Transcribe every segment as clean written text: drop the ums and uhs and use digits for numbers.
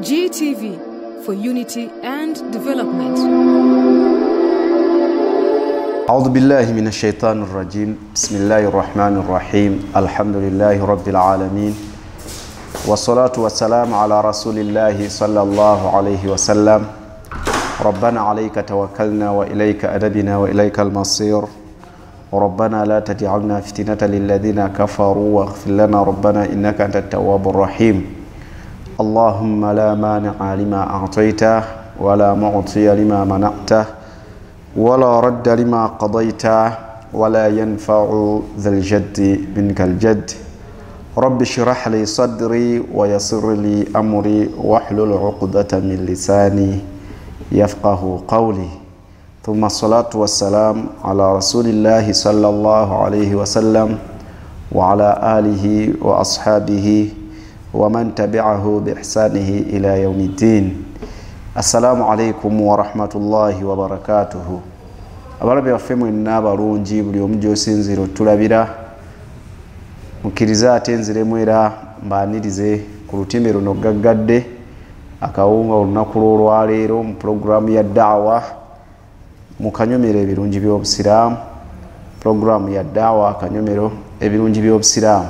GTV for unity and development. أعوذ بالله من الشيطان الرجيم. بسم الله الرحمن الرحيم. الحمد لله رب العالمين، والصلاة والسلام على رسول الله صلى الله عليه وسلم. ربنا عليك توكلنا وإليك أدبنا وإليك المصير، وربنا لا تجعلنا فتنة للذين كفروا واغفر لنا ربنا إنك أنت التواب الرحيم. اللهم لا مانع لما أعطيته ولا معطي لما منعته ولا رد لما قضيته ولا ينفع ذا الجد منك الجد. رب اشرح لي صدري ويسر لي أمري واحلل عقدة من لساني يفقه قولي. ثم الصلاة والسلام على رسول الله صلى الله عليه وسلم وعلى آله وأصحابه ومن تبعه بإحسانه إلى يوم الدين. السلام عليكم ورحمة الله وبركاته. abarabe bafemu n'abalungi buli omujjo sinziro tulabira mukiriza atenziremu era mbanirize ku lutimbe luno gaggadde akawunga olunaku lw'olwaleero mu programu ya da'wa mu kanyomero ebirungi by'obusiraamu. Programu ya da'wa akanyomero ebirungi by'obusiraamu.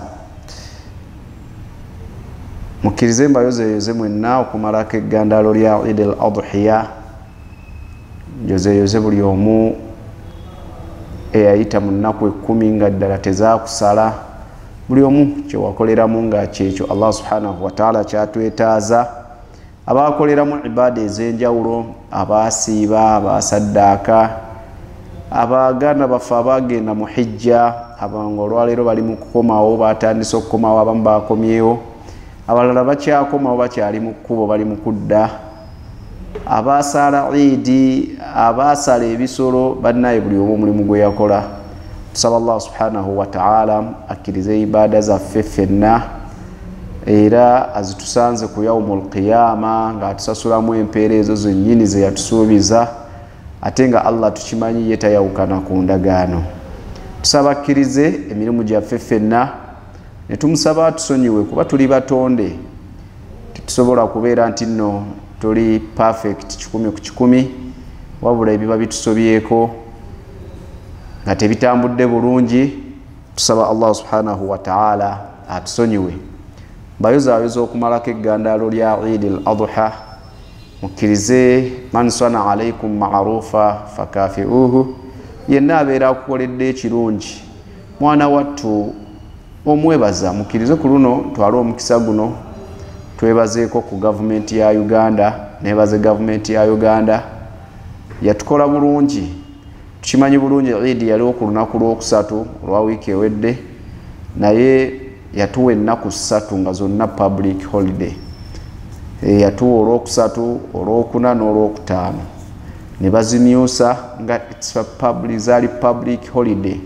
Mukirize mbayozeyoze mwenna okumalako eggandaalo lya Eid al-Adhiya. Njozeyoze buli omu eyayita mu nnaku 10 nga ddala tezaakusala, buli omu kyewakoleramu nga kyekyo Allah subhanahu wa ta'ala kyatwetaaza. Abakoleramu ibaada ez'enjawulo, abaasiiba, abasaddaaka, abaganda baffe abagenda mu hijja, abange olwaleero bali mu kukomawo, batandise okukomawo, abamu bakomyewo, abalala bakyakomawo bakyali mu kkubo bali mu kudda, abasaala Eid, abaasala ebisolo, bannaye buli omu omulimu gwe yakola. Tusaba Allah subhanahu wa ta'ala akkirize ibaada zaffe ffenna era azitusanze ku yawmul qiyama nga atusasulamu empeera ezo zennyini ze yatusuubiza, ate nga Allah tukimanyi ye tayawukana ku ndagaano. Tusaba akkirize emirimu gyaffe ffenna ne tumusaba atusonyiwe kuba tuli batonde, tetusobola kubeera nti nno tuli perfect 100 ku 100, wabula ebiba bitusobyeko nga tebitambudde bulungi. Tusaba Allah subhanahu wa ta'ala atusonyiwe. Mbayozayoza okumalako eggandaalo lya Eid al-Adha. Mukkirize man sana alaykum ma'rufa fakafi'uhu, yenna abeera akukoledde ekirungi mwana wattu omwebaza. Mukkirize ku luno twala omukisa guno twebazeeko ku gavumenti ya Uganda. Nebaze gavumenti ya Uganda yatukola bulungi. Tukimanyi bulungi Eid yaliwo ku lunaku lw'okusatu olwa wiiki ewedde, naye yatuwa ennaku 3 nga zonna public holiday. Yatuwa olw'okusatu, olw'okuna n'olw'okutaano ne bazimyusa nga zaali public holiday.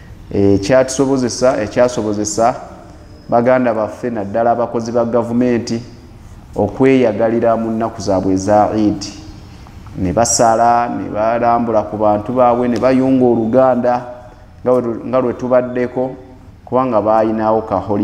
Ekyasobozesa baganda baffe naddala abakozi ba gavumenti okweyagalira mu nnaku zaabwe eza Eid, ne basala ne balambula ku bantu baabwe ne bayunga oluganda nga lwe tubaddeko, kubanga bayinawo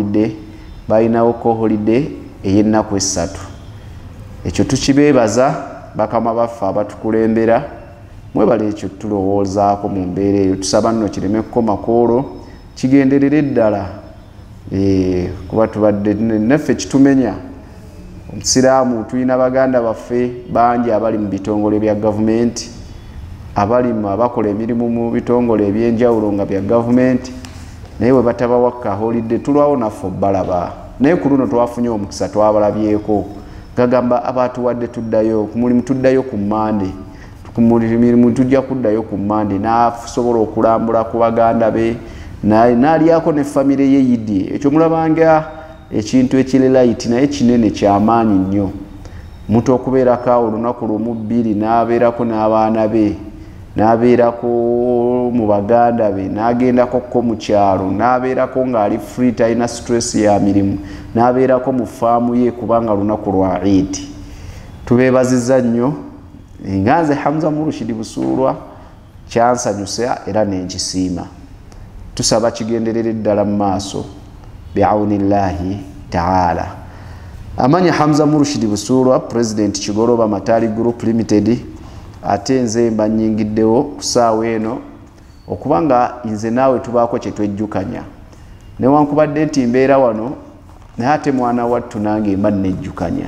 ko holiday ey'ennaku 3. Ekyo tukibeebaza bakama baffe abatukulembera, mwebale ekyo tulowoozaako mu mbeera eyo. Tusaba nno kireme kukoma kwolwo, kigenderere ddala kuba tubadde naffe kitumenya. Omusiraamu tulina baganda baffe bangi abali mu bitongole bya gavumenti, abakola emirimu mu bitongole ebyenjawulo nga bya gavumenti, naye bwe batabawaka holiday tulwawo naffe balaba. Naye ku luno twafunye omukisa, twabalabyeko gagamba abatuwadde tuddayo ku mulimu, tuddayo ku Monday, ku mirimu tujja kuddayo ku Monday. N'asobola okulambula ku baganda be n'alyako ne famire ye Eid. Ekyo mulabanga ekintu ekirilayiti naye kinene kyamaanyi nnyo. Omuntu okubeerako olunaku lumu 2 n'abeerako n'abaana be, n'abeerako mu baganda be, n'agendako ko mu kyalo, n'abeerako ng'ali free, talina stress ya mirimu, n'abeerako mu faamu ye kubanga lunaku lwa Eid. Tubeebazizza nnyo. Nga nze Hamza Murushidi Busuulwa kyansanyusa era n'enkisiima. Tusaba kigenderere ddala mu maaso bi'aunillahi ta'ala. Amanya Hamza Murshid Busurwa, President Kigoroba Matali Group Limited, ate nze mba nnyingiddewo ku ssaawa eno okubanga nze naawe tubaako kye twejjukanya. Newankubadde nti mbeera wano naye ate mwana wattu nange mba nnejjukanya.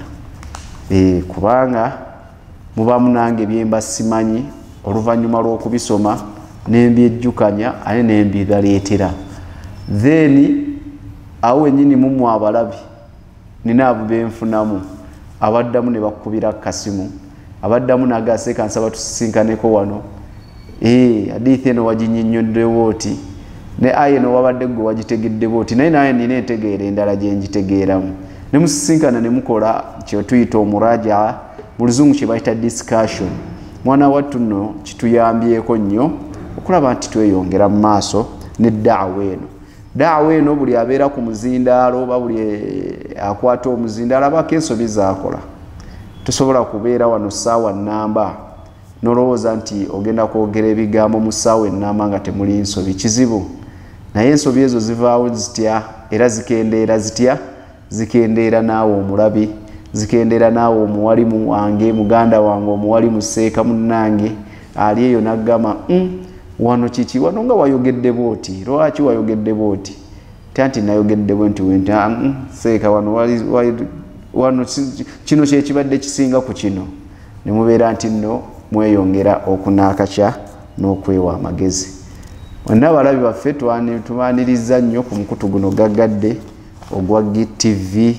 Kubanga mubaamu nange byemba simanyi oluvannyuma lw'okubisoma nembyejjukanya ate nembibaleetera. Then awo wennyini mumu abalabi nina abo benfunamu abaddamu ne bakubira kasimu abaddamu nagase kansaba tusisinkaneko wano. Hadithi eno waginnyonnyoddewo oti ne aya eno wabadde gwe wagitegeddewo oti naye naye nina entegeera endala gye ngitegeeramu. Ne musisinkana ne mukola kye tuyita omurajaa, mu luzungu kye bayita discussion. Mwana wattu nno kituyambyeko nnyo okulaba nti tweyongera mu maaso ne daawa eno. Daawa eno buli abeera ku muzindaalo oba buli akwata omuzindaalo abako ensobi zaakola. Tusobola kubeera wano ssaawa nnamba nolowooza nti ogenda kwogera ebigambo mu ssaawa ennamba nga temuli nsobi. Kizibu. Naye ensobi ezo zivaawo zitya era zikendeera zitya? Zikendeera naawe omulabi, zikendeera naawe omuwalimu wange, muganda wange omuwalimu seeka munnange ali eyo n'aggama wano kiki wano nga wayogedde bwoti, lwaki wayogedde bwoti? Tanti nayogedde bwenti wenti seeka wano kino kyekibadde kisinga ku kino. Ne mubeera nti nno mweyongera okunaakakya n'okwewa amagezi. Wonna abalabi baffe tubaaniriza nnyo ku mukutu guno gaggadde ogwa GTV.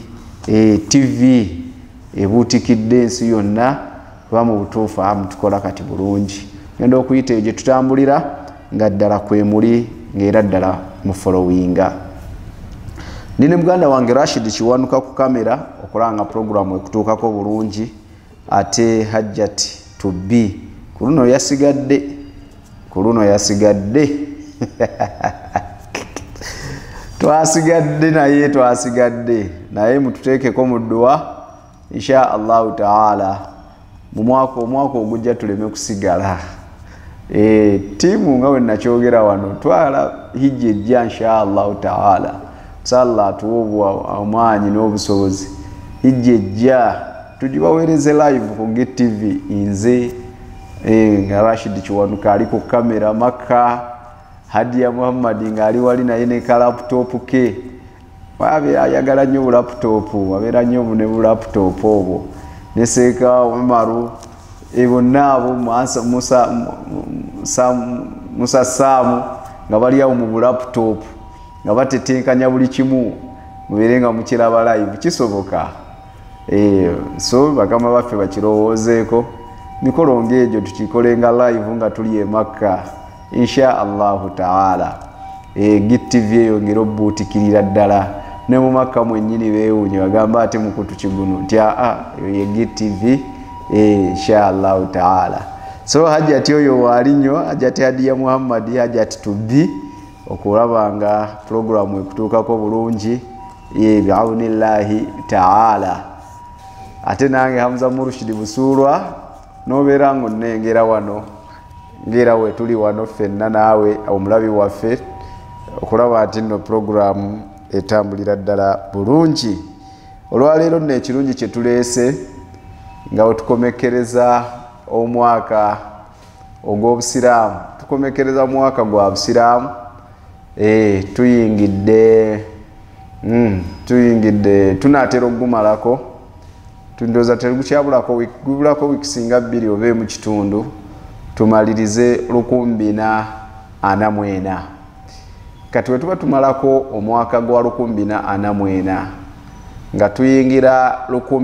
TV ebuutikidde ensi yonna kuba mu butuufu mutukola kati bulungi. Ngenda okuyita gye tutambulira nga ddala kwe muli ng'era ddala mu followinga. Nine muganda wange Rashid Kiwanuka ku kamera okulanga programu ekutuukako bulungi ate Hajjati to be ku luno yasigadde twasigadde naye mututeekeko mu dduwa insha Allahu taala mu omwaka ogujja tuleme kusigala. Tiimu nga bwe nakyogera wano twala hijja ejja insha Allahu taala. Salla atuwa amaanyi n'obusobozi hijja ejja tugibaweereze live ku GTV nze nga Rashid Kiwanuka ali ku kamera Makka, Hadia Muhammad nga ali wali naye ne ka laptop ke. Wabeera ayagala nnyo laptop, wabeera nnyo ne laptop obwo. Ne Seeka Umaru bonna abo Musa Samu nga bali awo mu laptop nga batetenkanya buli kimu mubeere nga mukiraba live kisoboka. So bakama baffe bakirowoozeeko mikolo ng'egyo tukikolenga live nga tuli e Makka insha Allahu taala. GTV eyongera obbuutikirira ddala ne mu Makka mwennyini beewuunye bagamba ate mukutu kiguno nti ye GTV insha Allahu taala. So Hajjati oyo waali nnyo Hajjati Hadia Muhammad Hajjati to be okulabanga programu ekutuukako bulungi bi'awnillahi taala. Ate nange Hamza Murshid Busurwa nobeera ng'onnengera wano ngera we tuli wano ffenna naawe omulabi waffe okulaba nti nno programu etambulira ddala bulungi. Olwaleero nno ekirungi kye tuleese nga we tukomekereza omwaka ogw'obusiraamu, tukomekereza mwaka gwa busiraamu. Tuyingidde tunaatera okugumalako tundoza tegukyabulako wiiki singa 2 oba mu kitundu tumalirize 2024. Kati we tuba tumalako omwaka gwa 2024 nga tuyingira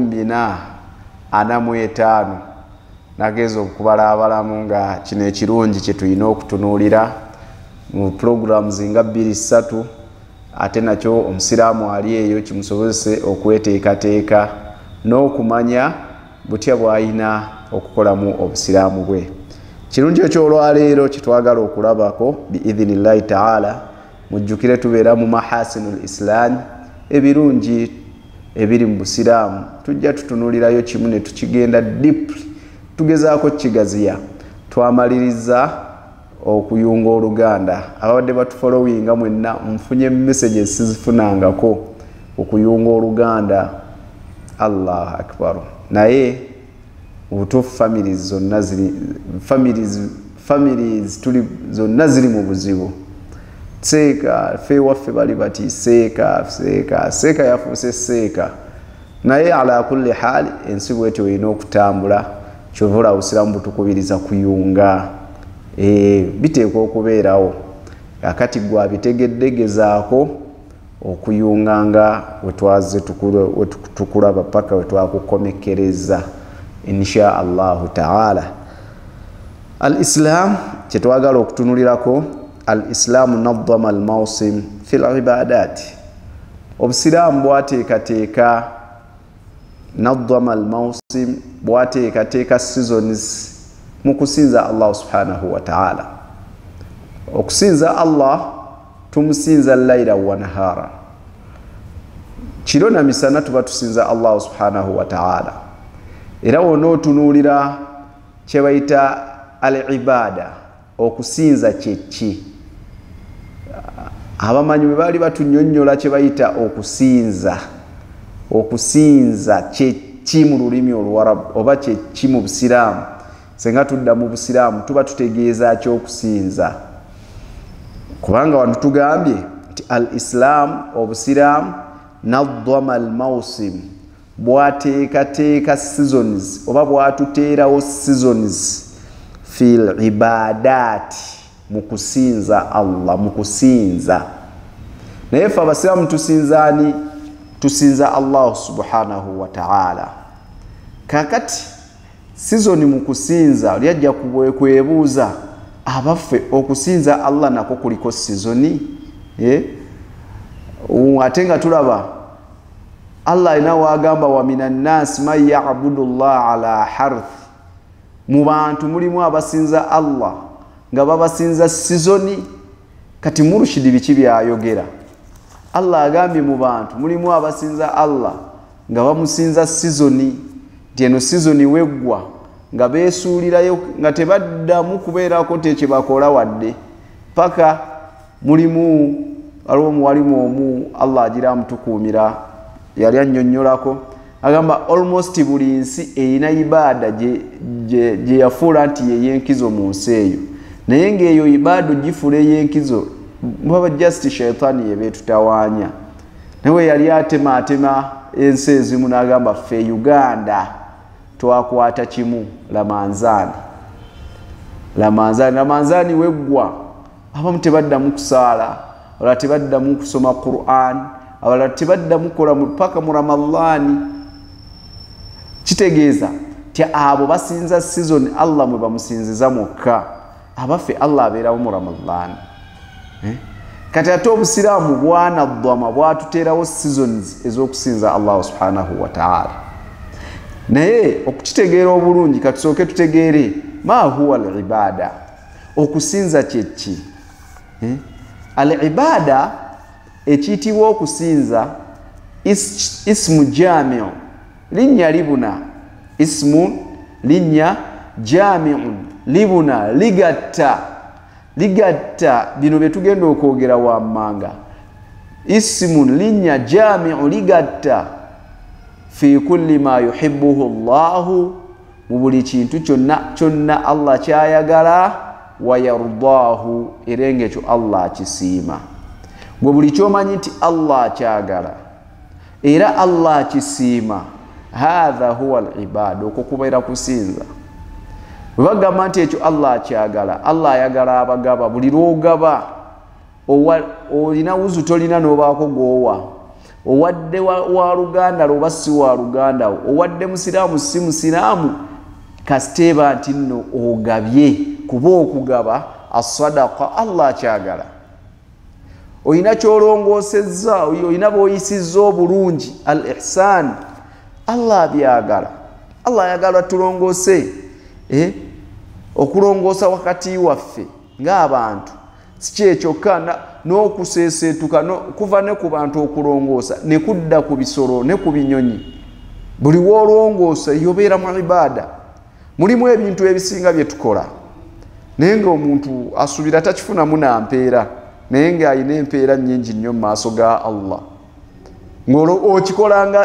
2045 nagezo okubala abalamu nga kino ekirungi kye tulina okutunuulira mu programs nga 2-3 ate nakyo omusiraamu ali eyo kimusobozese okweteekateeka n'okumanya butya bw'alina okukolamu obusiraamu bwe. Kirungi ekyolwaleero kitwagala okulabako biidhinillahi taala mujjukire tubeera mu mahasinul islam ebirungi ebiri mu busiraamu tujja tutunuulirayo kimu ne tukigenda deeply tugezaako kigaziya. Twamaliriza okuyunga oluganda abadde batufollowinga mwenna nfunye messages sizifunangako okuyunga oluganda Allahu akbar. Naye obutuufu families tuli zonna ziri mu buzibu. Seeka fe waffe bali bati seeka yafuuse seeka. Naye ala kulli hali ensi bwetyo olina okutambula kyovula obusiraamu butukubiriza kuyunga. Biteekwa okubeerawo. Akati gwe abitegedde gezaako okuyunga nga wetwaze tukulaba paka wetwakukomekereza insha Allahu ta'ala. Al-Islam kyetwagala okutunulirako, al-Islamu naddama al-mawsim fil ibadat. Obusiraamu bwateekateeka naddama al-mawsim, bwateekateeka seasons mu kusinza Allah subhanahu wa ta'ala. Okusinza Allah tumusinza layla wa nahara. Kiro na misana tuba tusinza Allah subhanahu wa ta'ala. Era wonootunuulira kye bayita al-ibada, okusinza kyeki. Abamanyi bwe baali batunyonnyola kye bayita okusinza kyeki mu lulimi Oluwarabu oba kyeki mu Busiraamu. Senga tudda mu Busiraamu tuba tutegeeza ky'okusinza. Kubanga wano tugambye nti al-Islam, obusiraamu, naddama al-mawsim, bwateekateeka seasons oba bwatuteerawo seasons fil ibadaati, mu kusinza Allah, mu kusinza. Naye ffe abasiraamu tusinzaani? Tusinza Allah subhanahu wa ta'ala. Kakati season mu kusinza lyajja kwebuuza, abaffe okusinza Allah nako kuliko seasoni? Ate nga tulaba Allah alina wagamba wa minan nas man ya'budu Allah ala harth. Mu bantu mulimu abasinza Allah nga babasinza seasoni. Kati Murshidi biki byayogera? Allah agambye mu bantu mulimu abasinza Allah nga bamusinza seasoni. Eno seasoni weggwa nga beesuulirayo nga tebaddamu kubeerako tekyebakola wadde paka mulimu aliwo muwalimu omu Allah agira amutukuumira yali annyonnyolako agamba almost buli nsi erina ibaada gye yafuula nti yeyenkizo mu nsi eyo, naye ng'eyo ibaada gifuula eyenkizo baba just shaitani yebeetutawaanya. Nawe yali atema ensi ezimu n'agamba ffe Uganda twakwata kimu Ramanzani weggwa abamu tebaddamu kusaala, abalala tebaddamu kusoma Qur'an, abalala tebaddamu kola paka mu Ramadhani. Kitegeeza ti abo basinza season Allah mwe bamusinziza mokka, abaffe Allah abeerawo mu Ramadhani. Kati ate obusiraamu bwanaddama bwatuteerawo seasons ez'okusinza Allah subhanahu wa ta'ala. Naye okukitegeera obulungi katusooke tutegeere ma huwa al-ibada, okusinza kyeki. Al-ibada ekiyitibwa okusinza ismu jamiu, linnya libuna, ismu linnya jamiun, libuna ligatta bino betugenda okwogera wammanga. Ismu linnya jamiu ligatta fi kulli ma yuhibbuhu Allahu, mu buli kintu kyonna Allah kyayagala, wa yardahu, era ng'ekyo Allah akisiima. Gwe buli kyomanyi nti Allah akyagala era Allah akisiima, hatha huwa al-ibada, okwo kubeera kusinza. Bwe bagamba nti ekyo Allah akyagala, Allah ayagala abagaba. Buli lwogaba olina wuzu tolina n'obaako gwowa, owadde wa Luganda oba si wa Luganda, owadde musiraamu si musiraamu, kasiteeba nti nno ogabye, kuba okugaba as-sadaqa Allah akyagala. Oyina kyolongoosezza, oyina b'oyisizza obulungi, al-ihsan, Allah abyagala. Allah ayagala tulongoose, okulongoosa wakati waffe ng'abantu. Si kyekyokka n'okuseeseetuka kuva ne ku bantu okulongoosa ne kudda ku bisolo ne ku binyonyi. Buli w'olongoosa yobeera mu ibaada. Mulimu ebintu ebisinga bye tukola naye ng'omuntu asuubira takifunamu na mpeera, naye ng'alina empeera nnyingi nnyo mu maaso ga Allah. Ng'okikola nga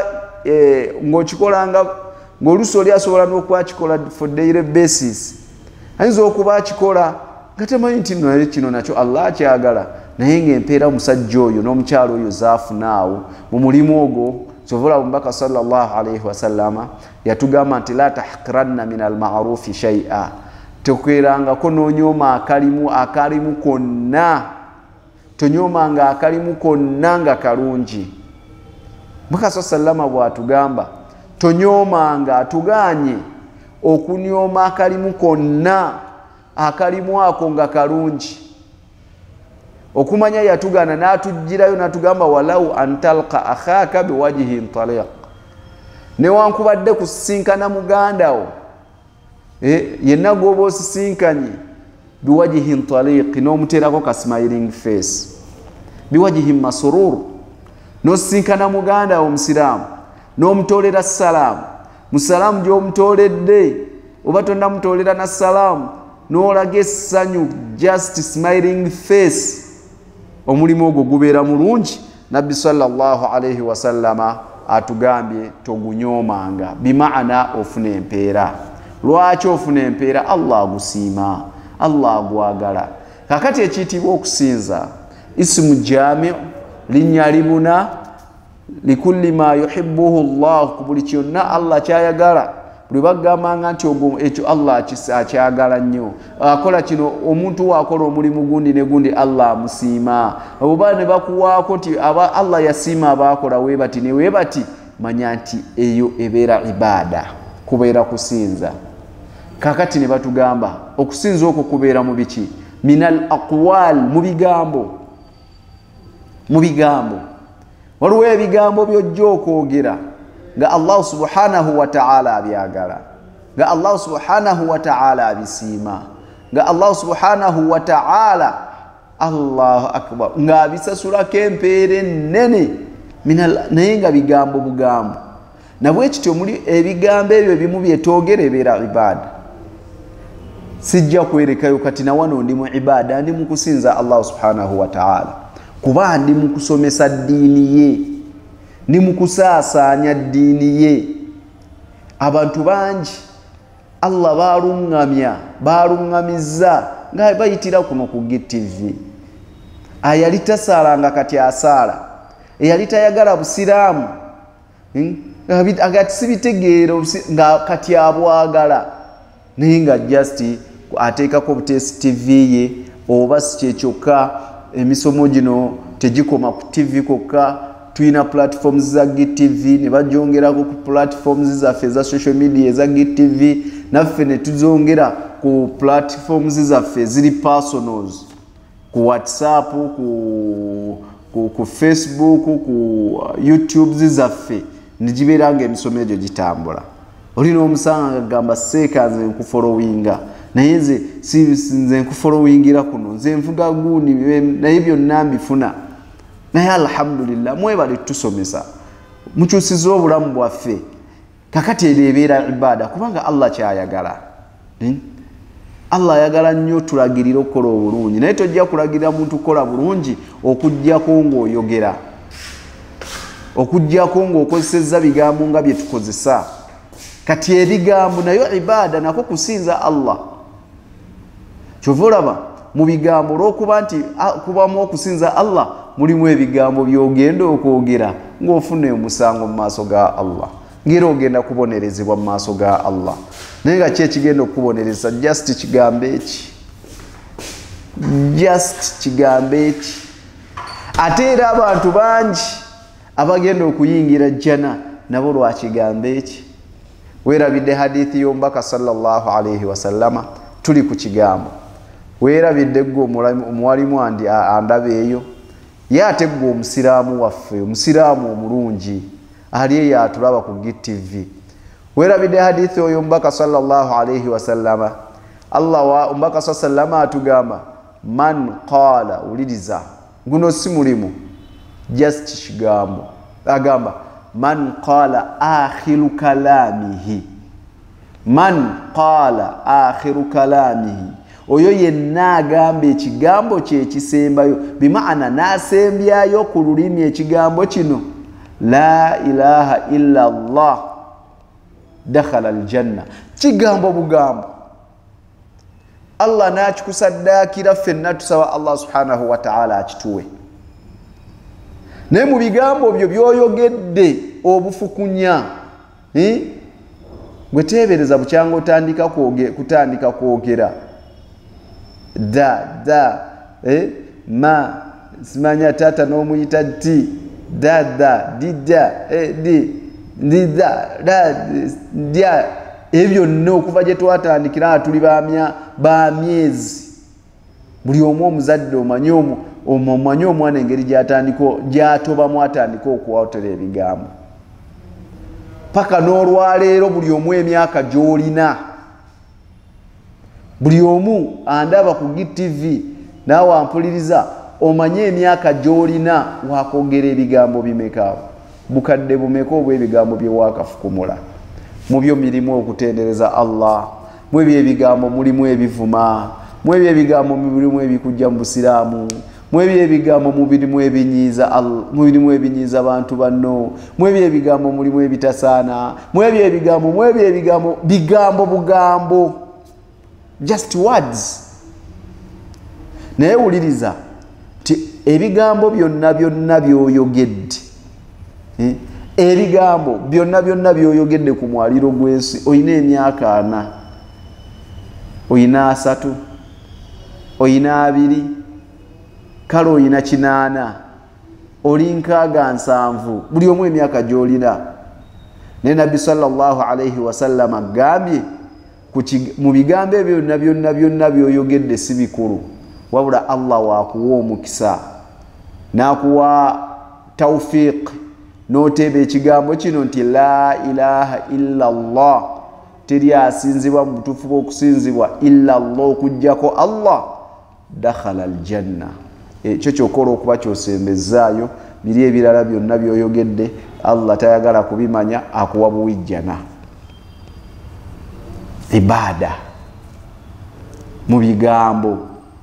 ng'okikolanga ng'oluusi oli asobola n'okwakikola for daily basis ayinza okuba akikola nga tamanyi nti naye kino nakyo Allah akyagala naye ng'empeera omusajja oyo n'omukyalo oyo zaafunaawo mu mulimu ogwo kyovula omubaka sallallahu alaihi wasallama yatugamba nti la tahqiranna min almarufi shay'a tokwerangako n'onyooma akalimu konna tonyoomanga akalimu konna nga kalungi omubaka sallama bw'atugamba tonyoomanga atuganye okunyooma akalimu konna akalimu ako nga kalungi okumanya yatugana n'atujjirayo n'atugamba walau antalqa akhaka biwajhin taliq newankubadde kusisinkana mugandawo yenna gwoba osisinkanye biwajhin taliq n'omuteerako ka smiling face biwajhin masurur n'osisinkana mugandawo omusiraamu n'omutolera salaamu musalaamu gy'omutoledde oba tonnamutolera na salaamu n'olaga essanyu just smiling face omulimu ogwo gubeera mulungi nabbi sallallahu alaihi wasallama atugambye togunyoomanga bimaana ofuna empeera lwaki ofuna empeera Allah agusiima Allah agwagala kakati ekiyitibwa okusinza isimu jamiu linnya libuna likulli ma yuhibbuhu Allah ku buli kyonna Allah kyayagala buli bagambanga nti ekyo Allah akyagala nnyo akola kino omuntu waakola omulimu gundi ne gundi Allah amusiima oba ne bakuwaako nti Allah yasiima abaakola weebati ne weebati manya nti eyo ebeera ibaada kubeera kusinza kakati ne batugamba okusinza okwo kubeera mu biki minal aqwal mu bigambo waliwo ebigambo by'ojja okwogera nga Allah subhanahu wa ta'ala abyagala nga Allah subhanahu wa ta'ala abisiima nga Allah subhanahu wa ta'ala Allahu akbar nga abisasulako empeera ennene naye nga bigambo bugambo nabwe kityo muli ebigambo ebyo bimu byetoogera ebeera ibaada sijja kwerekayo kati na wano ndi mu ibaada ndi mu kusinza Allah subhanahu wa ta'ala kuba ndi mu kusomesa ddiini ye ndi mu kusaasaanya ddiini ye abantu bangi Allah baluŋŋamizza nga bayitira kuno ku GTV ayali tasaalanga kati asaala eyali tayagala busiraamu agati sibitegeera nga kati abwagala naye nga just ateekako butesi TV ye oba si kyekyokka emisomo gino tegikoma ku TV kokka tuyina platforms za GTV ne bajongerako ku platforms zaffe za social media za GTV naffe ne tuzongera ku platforms zaffe ziri personals ku WhatsApp ku Facebook ku YouTube zaffe nigibeeranga emisomo egyo gitambula olina omusanga agamba seeka nze nkufollowinga naye nze nkufollowingira kuno nze nvuga gundi naye byonna mbifuna naye alhamdulillah mwebale tusomesa mukyusiza obulamu bwaffe kakati ebeera ibaada kubanga Allah kyayagala Allah ayagala nnyo tulagirira okukola obulungi naye tojja kulagirira muntu kukola bulungi okujjako ng'oyogera okujjako ng'okozesezza bigambo nga bye tukozesa kati ebigambo nayo ibaada nako kusinza Allah kyova olaba mu bigambo olw'okuba nti kubamu okusinza Allah mulimu ebigambo by'ogenda okwogera ng'ofuna omusango mu maaso ga Allah ngera ogenda kubonerezebwa mu maaso ga Allah naye nga ki ekigenda okukubonereza just kigambo eki ate era abantu bangi abagenda okuyingira jjana nabo lwa kigambo eki weerabidde hadithi y'omubaka sallallahu alaihi wasallama tuli ku kigambo weerabidde gwe omuwalimu andaba eyo ye ate gwe omusiraamu waffe omusiraamu omulungi ali eyo atulaba ku GTV weerabidde hadithi oyo omubaka sallallahu alaihi wasallama omubaka sallama atugamba man qala uliriza guno si mulimu just kigambo agamba man qala akhiru kalamihi oyo yenna agamba ekigambo kye ekisembayo bimaana n'asembyayo ku lulimi ekigambo kino la ilaha illa Allah dakhala aljanna kigambo bugambo Allah nakikusaddakira ffenna tusaba Allah subhanahu wa ta'ala akituwe ne mu bigambo byo byoyogedde obufukunya gwe tebereza bukyanga otandika kutandika kwogera da ma simanya tata n'omuyita ti dada dida dia ebyo nno okuva gye twatandikira tuli ba myezi buli omu omuzadde omanyi omwana engeri gyatobamu atandika okuwotera ebigambo paka n'olwaleero buli omu emyaka gy'olina buli omu andaba ku GTV naawe ampuliriza omanye emyaka gy'olina wakwogera ebigambo bimeka bukadde bumeka obw'ebigambo bye wakafukumula mu byo mirimu okutendereza Allah mu ebyo ebigambo mulimu ebivuma mu ebyo ebigambo mulimu ebikujja mu busiraamu mu ebyo ebigambo mubirimu ebinyiiza abantu banno mu ebyo ebigambo mulimu ebitasaana mu ebyo ebigambo bigambo bugambo just words naye wuliriza ti ebigambo byonna byoyogedde ebigambo byonna byoyogedde ku mwaliro gw'ensi oyina emyaka 4 oyina 3 oyina 2 kale oyina 8 oli 7 buli omu emyaka gy'olina ne Nabbi sallallahu alayhi wasallam agambye mu bigambo ebyo byonna byoyogedde si bikulu wabula Allah wakuwa omukisa nakuwa tawfiq n'oteeba ekigambo kino nti la ilaha illa Allah teri asinzibwa mu butuufu bw'okusinzibwa illa Allah okujjako Allah dakhala aljanna ekyo kyokola okuba kyosembezaayo biri ebirala byonna byoyogedde Allah tayagala kubimanya akuwa buwijjana ibada mu bigambo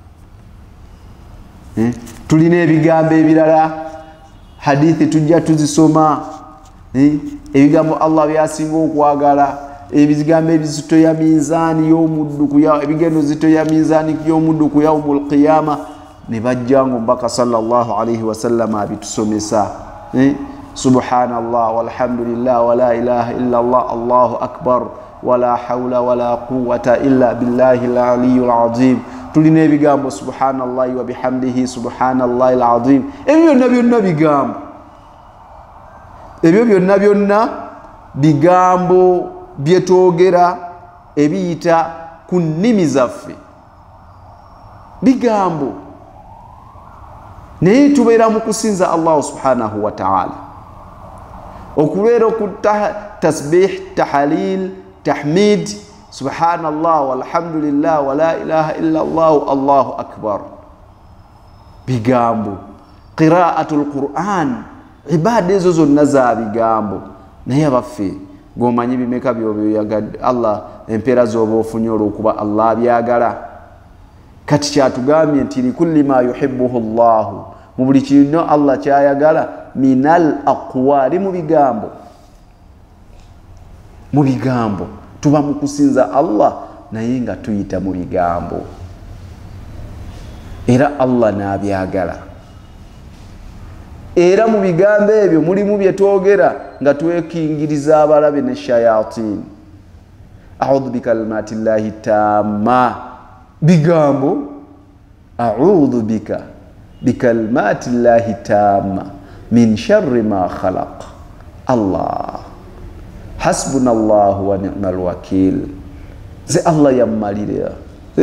tulina ebigambo ebirala hadithi tujja tuzisoma ebigambo Allah byasinga okwagala ebigambo ebizito ya mizani y'omuddu ebigendo zito ya mizani y'omuddu ku yaumul qiyama ne bajjango mbaka sallallahu alayhi wasallam abitusomesa subhanallah walhamdulillah wala ilaha illa Allah Allahu akbar wala hawla wala quwwata illa billahi al-aliyyil azim tulina ebigambo subhanallahi wa bihamdihi subhanallahi al-azim ebyo byonna bigambo ebyo byonna bigambo byetwogera ebiyita ku nnimi zaffe bigambo naye tubeera mu kusinza Allah subhanahu wa ta'ala okubeera ku tasbih tahlil tahmid subhanallah walhamdulillah wala ilaha illa Allah Allahu akbar bigambo qira'atul Qur'an ibada ezo zonna za bigambo naye abaffe gomanyi bimeka byoyagadde Allah empeera zoba ofunye olwokuba Allah byagala kati kyatugambye nti likulli ma yuhibbuhu Allah mu buli kintu Allah kyayagala minal aqwali mu bigambo tuba mu kusinza Allah naye nga tuyita mu bigambo era Allah nabyagala era mu bigambo ebyo mulimu byetwogera nga twekingiriza abalabe ne shayatin a'udhu bikalimati llahi tamma bigambo a'udhu bika bikalimati llahi tamma min sharri ma khalaq Allah hasbunallahu wa ni'mal wakil ze Allah yammalira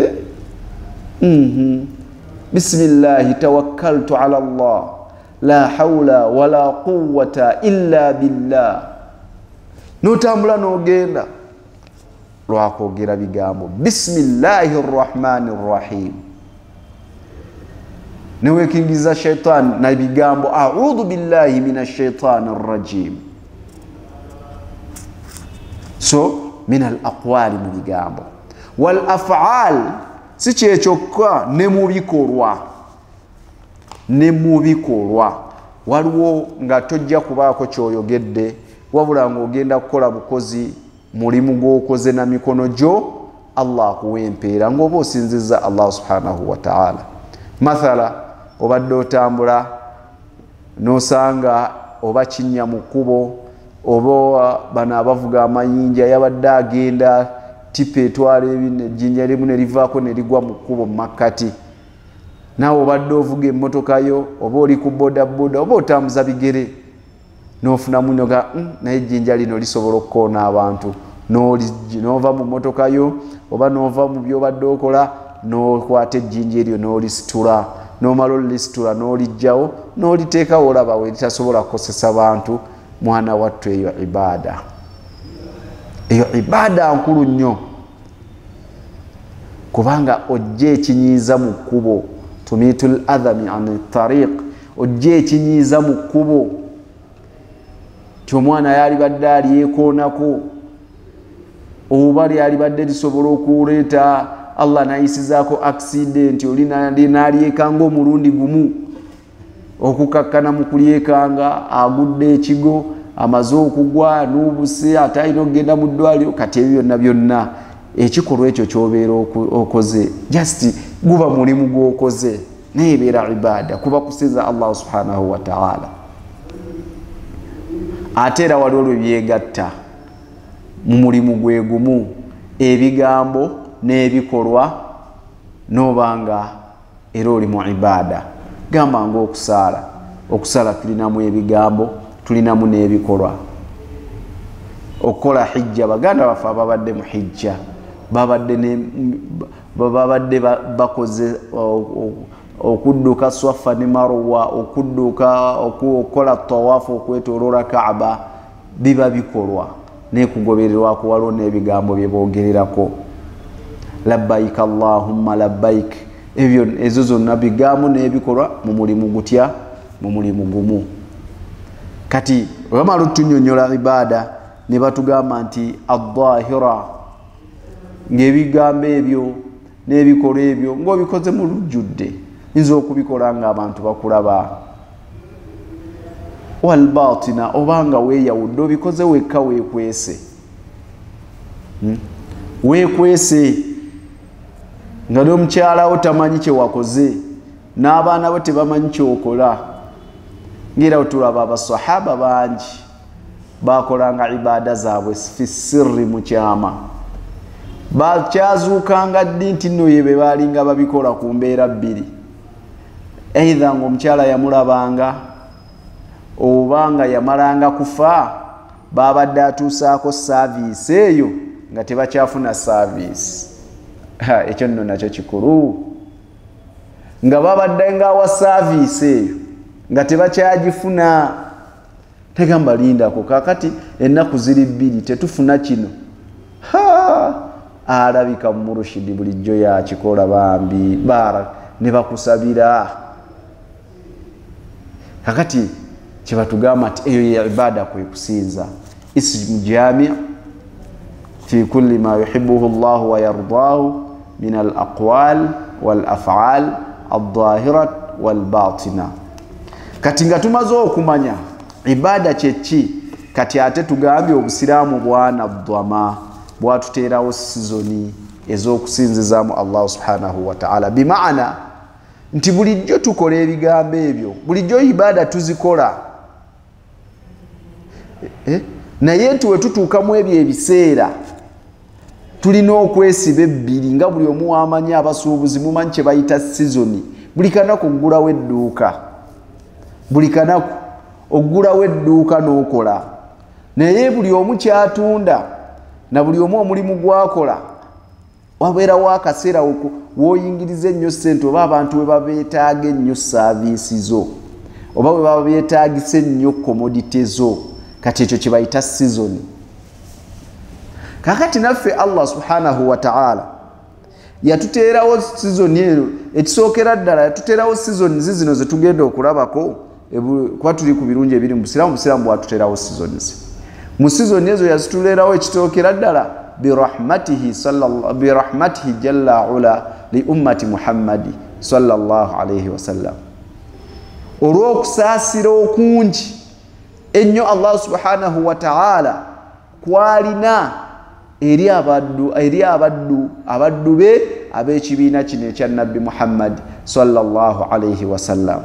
bismillah tawakkaltu ala Allah la hawla wala quwwata illa billah notambula nogenda lwakwogera bigambo bismillahir rahmanir rahim newekingiza shaitan na bigambo a'udhu billahi minash shaitanir rajim so min al aqwali mu bigambo wal af'al si kyekyoka ne mu bikolwa waliwo nga tojja kubaako kyoyogedde wabula ng'ogenda kukola bukozi mulimu gw'okoze na mikono gyo Allah akuwa empeera ng'oba osinzizza Allah subhanahu wa ta'ala. Mathala obadde otambula n'osanga oba kinnya mu kkubo oba bano abavuga amayinja yabadde agenda tipa etwala ejjinja limu ne livaako ne ligwa mu kkubo mu makkati. Naawe obadde ovuga emmotoka yo oba oli ku bodaboda oba otambuza bigere n'ofunamu nyoga naye ejjinja lino lisobola okukoona abantu n'ova mu mmotoka yo oba n'ova mu byobadde okola n'okwata ejjinja eryo n'olisitula n'omala olisitula n'olijjawo n'oliteekawo olaba we litasobola kukosesa bantu. Mwana wattu eyo ibaada, eyo ibaada nkulu nnyo kubanga ojja ekinyiiza mu kkubo tumiitul adhami an tariq, ojja ekinyiiza mu kkubo ti omwana yalibadde alyekoonako oba lyalibadde lisobola okuleeta Allah nayisizaako accident oli nalyekanga omulundi gumu okukakkana mu kulyekanga agudde ekigo amaze okugwa n'obuse ate alina okugenda mu ddwaliro. Kati ebyo byonna byonna ekikolwa ekyo kyobeera okoze just guba mulimu gw'okoze naye ebeera ibaada kuba kusinza Allah subhanahu wa ta'ala. Ate era waliwo lwe byegatta mu mulimu gwe gumu ebigambo n'ebikolwa n'obanga era oli mu ibaada. Gamba ng'okusaala, okusala tulinamu ebigambo tulinamu n'ebikolwa. Okukola hijja baganda baffe ababadde mu hijja babadde bakoze okudduka Swafa ne Marwa, okukola tawaafu okwetooloola Kaaba, biba bikolwa n'ekugobererwako waliwo n'ebigambo bye boogererako. Labbaik Allahumma labbaik, ezo zonna bigambo n'ebikolwa mu mulimu gutya, mu mulimu gumu. Kati bamala otunyonnyola ibaada ne batugamba nti ad-dhahira, ng'ebigambo ebyo n'ebikolwa ebyo ng'obikoze mu lujjudde nza okubikola ng'abantu bakulaba. Wal batina, obanga weeyawudde obikoze wekka weekwese, weekwese nga n'omukyalawo tamanyi kye wakoze n'abaana bo tebamanyi kyokola. Ng'era tulaba abasahaba bangi bakolanga ibaada zaabwe fi sirri mu kyama, bakyazuukanga ddi nti nno ye be baalinga babikola ku mbeera bbiri, either ng'omukyala yamulabanga oba nga yamalanga kufa babadde atuusaako saaviisi eyo nga tebakyafuna saaviisi. Ekyo nno nakyo kikulu, nga babadde ng'awa saaviisi eyo nga tebakyagifuna. Tegamba lindako kakati ennaku ziri bbiri tetufuna kino, alabika mu Murushidi bulijjo yakikola bambi bara ne bakusabira. Kakati kyebatugamba nti eyo ya ibaada kwe kusinza. Ismu jami' fi kulli ma yuhibbuhu Allah wa yardahu min al-aqwal wal af'al ad-dhahirat wal batina. Kati nga tumaze okumanya ibaada kyeki, kati ate tugambye obusiraamu bwanadhama bwatuteerawo sizoni ez'okusinzizaamu Allah subhanahu wa ta'ala. Bimaana nti bulijjo tukola ebigambo ebyo, bulijjo ibaada tuzikola, naye nti we tutuukamu ebyo ebiseera tulina okwesiba ebbiri nga buli omu wamanyi. Abasuubuzi mumanyi kye bayita sizoni. Buli kanaku oggulawo edduuka, buli kanaku oggulawo edduuka n'okola, naye buli omu kyatunda na buli omu omulimu gwakola wabeerawo akaseera wooyingiriza ennyo ssente, oba abantu we babeetaaga ennyo saaviisi zo, oba we baba beetaagisa ennyo komodite zo. Kati ekyo kye bayita sizoni. Kakati naffe Allah subhanahu wa ta'ala yatuteerawo sizoni eno, ekisookera ddala yatuteerawo sizoni zino ze tugenda okulabako kuba tuli ku birungi ebiri mu busiraamu. Busiraamu bwatuteerawo sizoni ze. Mu sizoni ezo yazituleerawo ekitookera ddala birahmatihi jalla ula li ummati Muhammadi sallallahu alayhi wa sallam. olw'okusaasira okungi ennyo Allah subhanahu wa ta'ala kwalina eri abaddu be ab'ekibiina kino ekya nabbi Muhammad sallallahu alayhi wasallam.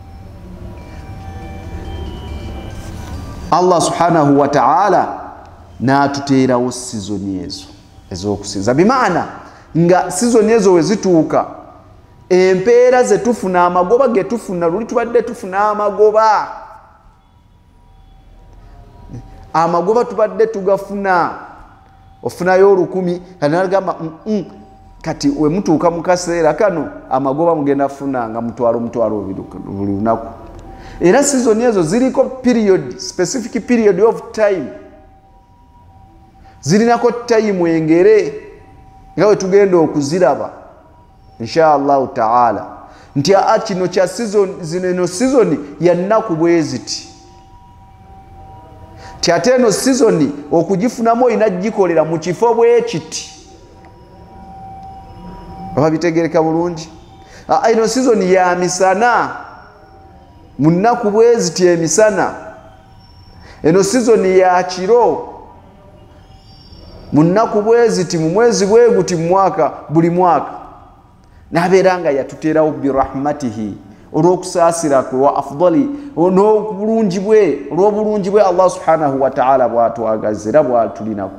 Allah subhanahu wa ta'ala n'atuteerawo sizoni ezo ez'okusinza, bimaana nga sizoni ezo we zituuka empeera ze tufuna, amagoba ge tufuna, luli tubadde tufuna amagoba tubadde tugafuna, ofunayo 1000 kanagamba kati we mutuuka mu kaseera kano amagoba mugenda funa nga mutwalo buli lunaku. Era season ezo ziliko period, specific period of time, zirinako time engere nga we tugenda okuziraba inshallah ta'ala, nti kino kya season ya nnaku bweziti, ate eno season okugifunamu olina gikolera mu kifo bwekiti. Oba bitegereka bulungi? Eno season ya misana, mu nnaku bweziti emisana. Eno season ya kiro, mu nnaku bweziti mu mwezi bweguti mu mwaka, buli mwaka. Nabeera nga yatuteerawo birahmatihi, olw'okusaasira kwe wa afdali, n'obulungi bwe Allah subhanahu wa ta'ala bw'atwagaza era bw'atulinako.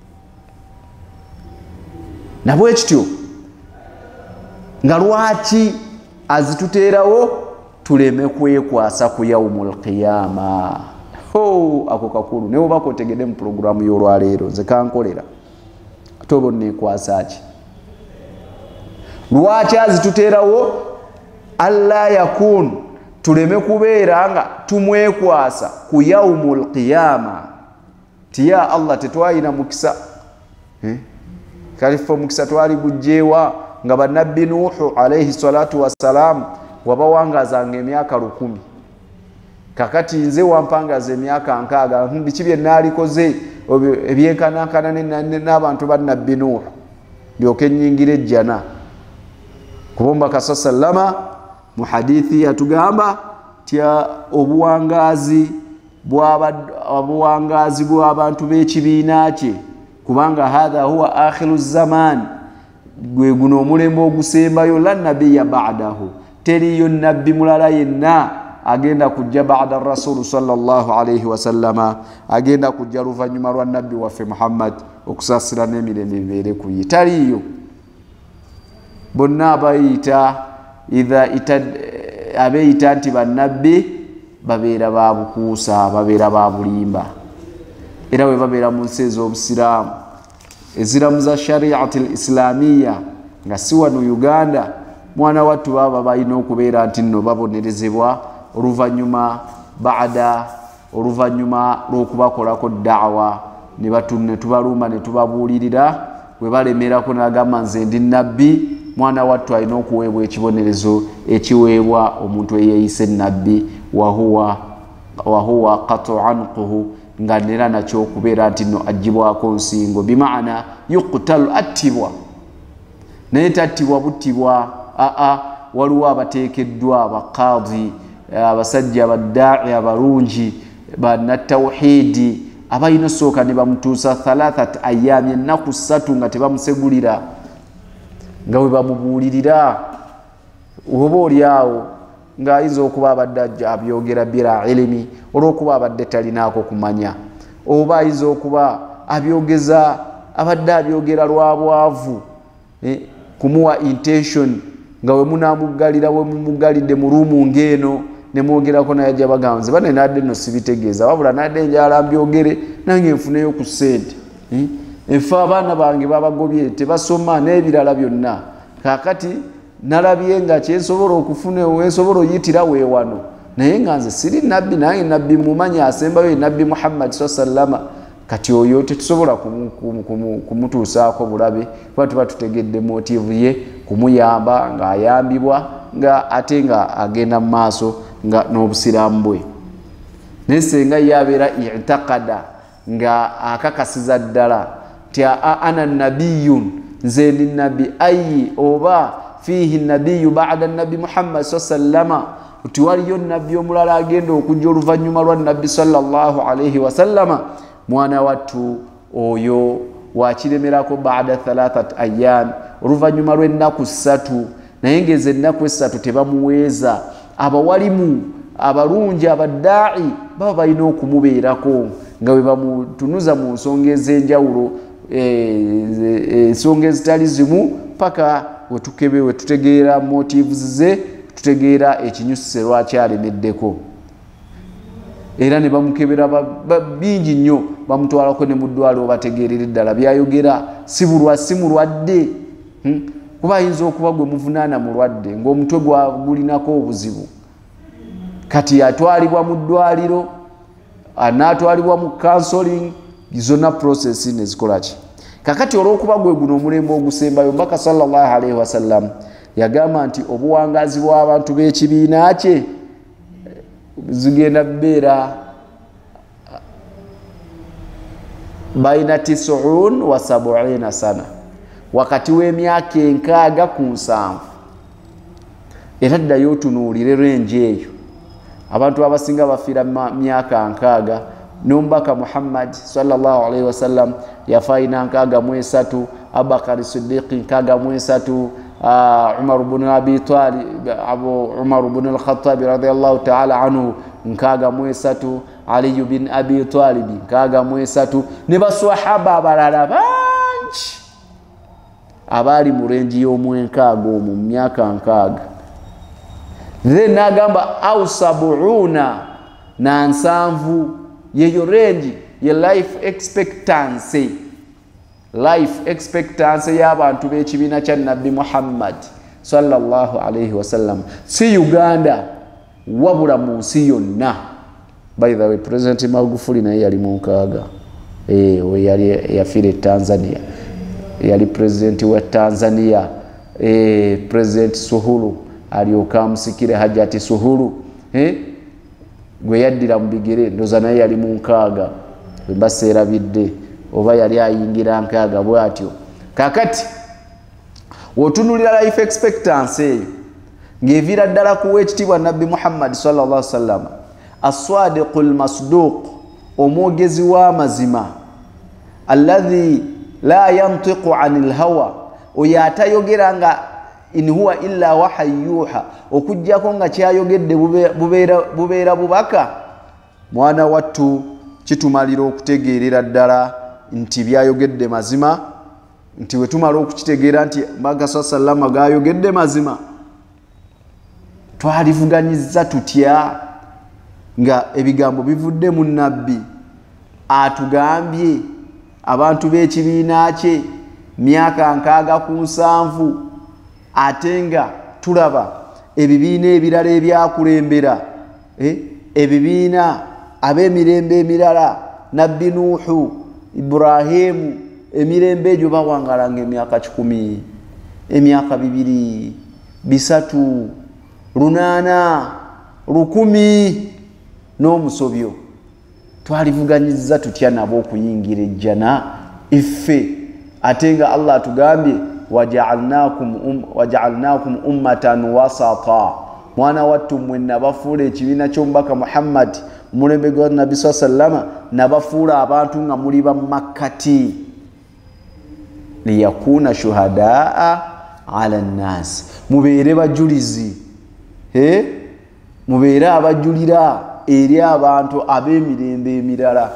Nabwe kityo nga lwaki azituteerawo tuleme kwekwasa ku yaumul qiyama. Ako kakulu ne oba kotegedde mu programu y'olwaleero nze kankolera ate oba neekwasa ki? Lwaki azituteerawo? alla yakun, tuleme kubeera nga tumwekwasa ku yaumul qiyama. Tiya Allah tetwalina mukisa, kalifa mukisa twali gujjeewa nga bannabbi Nuhu alayhi salatu wassalam wabawangazanga emyaka 1000. Kakati nze wampangaza emyaka 6, biki bye naalikoze ebyenkanankana n'abantu bannabbi Nuhu ndyoke nnyingire ejjana. Kubomba kasa sallama mu hadithi yatugamba tya obuwangazi bw'abantu b'ekibiina kye, kubanga hadha huwa akhiru zaman, gwe guno omulembe ogusembayo, la nabiyya ba'dahu, teriyo nabbi mulala yenna agenda kujja ba'da rasulu sallallahu alayhi wasallama, agenda kujja luvannyuma lwa nabbi waffe Muhammad okusaasira n'emirembe bibeere ku ye. Taliyo. Bonna abeeyita nti bannabbi babeera babukuusa, babeera babulimba. Era we babeera mu nsi ez'obusiraamu eziramuza shariati al-islamiyya nga si wano Uganda, mwana wattu baba balina okubeera nti nno babonerezebwa oluvannyuma lw'okubakolako da'wa ne tubalumba ne tubabuulirira, bwe balemerako n'agamba nze ndi nabbi, mwana wattu alina okuweebwa ekibonerezo ekiweebwa omuntu eyeeyise nabbi, wahuwa qatu anquhu, nga nera nakyo okubeera nti nno agibwako nsingo, bimaana yuqtalu, attibwa. Naye tattibwa buttibwa, waliwo abateekeddwa, abaqaadi, abasajja abadda'i abalungi, bannatawhiidi abalina osooka ne bamutuusa 3 ayyaami, ennaku 3 nga tebamusegulira, nga we bamubuulirira. Oba oli awo ng'ayinza okuba abadde abyogera bila ilimi, olw'okuba abadde talinaako kumanya, oba ayinza okuba abadde abyogera lwa bwavu, kumuwa intention, nga we munamuggalira we mumugalidde mu ruumu ng'eno ne mwogerako naye ajja bagamba nze bane nadde nno sibitegeeza, wabula nadde njala mbyogere nange nfuneyo ku ssente. Enfe abaana bange babagobye tebasoma n'ebirala byonna, kaakati nalabye nga kyensobola okufuna wensobola oyitira weewano, naye nga nze siri nabbi, nange nabbi mumanya asembayo nabbi Muhammad sallama. Kati oyo tetusobola kumutuusaako bulabe, kuba tuba tutegedde motivu ye kumuyamba, ng'ayambibwa, nga ate nga agenda mu maaso nga n'obusiraamu bwe. Naye senga yabeera i'taqada, nga akakasiza ddala ti ana nabiyun, nze ndi nabbi, ayi oba fihi nabiyu ba'da nabbi Muhammad sallama, nti waliyo nabbi omulala agenda okujja oluvannyuma lwa nabbi sallallahu alayhi wasallama mwana wattu oyo wakiremerako baada 3 ayyam oluvannyuma lw'ennaku 3 naye ngeze ennaku 3 tebamuweeza abawalimu abalungi abaddaai baba balina okumubeerako nga bwe bamutunuza mu nsonga ez'enjawulo ensonga ezitali zimu paka wetutegeera motives ze tutegeera ekinyusise lwaki alemeddeko era ne bamukebera bingi nnyo bamutwalako ne mu ddwaliro bategeerera eddala byayogera si mulwadde kuba ayinza okuba gwe muvunaana mulwadde ng'omutwe gulinako obuzibu kati atwalibwa mu ddwaliro anaatwalibwa mu counseling zonna process nezikolaki kakati olw'okuba gwe guno omulembe ogusembayo mbaka sallallahu alaihi wasallam yagamba nti obuwangazi bw'abantu b'ekibiina kye zigenda beera baina 90 wa 70 sana wakati w'emyaka 60 ku 7 era ddayo otunuulire renje eyo abantu abasinga bafiira myaka 60 n'omubaka Muhammad sallallahu alaihi wasallam yafaina 63 Abubakar Siddiq 63 Umar ibn Abi Talib Umar ibn al-Khattab radiyallahu ta'ala anhu 63 Ali ibn Abi Talib 63 ne baswahaba abalala bangi abali mu renji y'omwenkaaga mu myaka 60 then agamba au 70 na 70 yeyo renji ye life expectancy y'abantu b'ekibiina kya nabbi Muhammad sallallahu alaihi wasallam si Uganda wabula mu nsi yonna. By the way, President Magufuli naye yali mu nkaaga we yali yafiire Tanzania, yali president wa Tanzania. President Suhulu alyoka amusikire Hajati Suhulu gwe yaddira mu bigere ndoza naye yali mu nkaaga baseerabidde oba yali ayingira nkaaga bwatyo. Kakati wotunulira life expectancy eyo ng'evira ddala kuwa ekitiibwa nabbi Muhammad sallallahu alaihi wasallam as-sadiqul masduq omwogezi w'amazima alladhi la yantiqu anil hawa oyo atayogera nga in huwa illa wahayyuha okujjako nga kyayogedde bubeera bubaka. Mwana wattu kitumalira okutegeerera ddala nti byayogedde mazima, nti wetumala okukitegeera nti Mbaka sallama gayogedde mazima twalivuganyiza tutya nga ebigambo bivudde mu nabbi atugambye abantu b'ekibiina kye myaka 67 ate nga tulaba ebibiina ebirala ebyakulembera ebibiina ab'emirembe emirala nabbi Nuhu, Ibrahimu, emirembe egyo bawangalanga emyaka 100 emyaka 2 3 8 10 n'omusobyo. Twalivuganyiza tutya nabo okuyingira ejjana iffe ate nga Allah atugambye waja'alnakum ummatan wasata. Mwana wattu mmwe nabafuula ekibiina ky'omubaka Muhammad mulembe gwa nabbi sallama nabafuula abantu nga muli bamakkati liyakuna shuhadaa ala nnas, mubeere bajulizi mubeere abajulira eri abantu ab'emirembe emirala.